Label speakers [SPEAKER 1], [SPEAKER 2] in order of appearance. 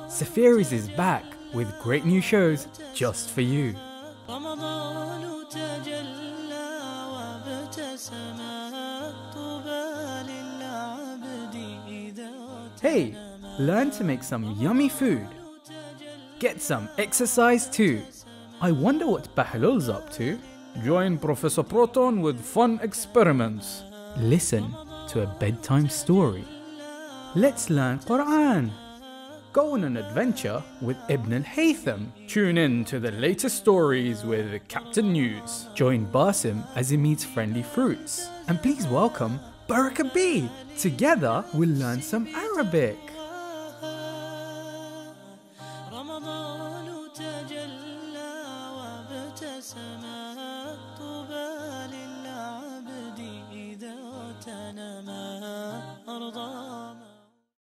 [SPEAKER 1] Safeeries is back with great new shows just for you. Hey, learn to make some yummy food. Get some exercise too. I wonder what Bahlul's up to. Join Professor Proton with fun experiments. Listen to a bedtime story. Let's learn Quran. Go on an adventure with Ibn al-Haytham. Tune in to the latest stories with Captain News. Join Basim as he meets friendly fruits. And please welcome Baraka B. Together we'll learn some Arabic.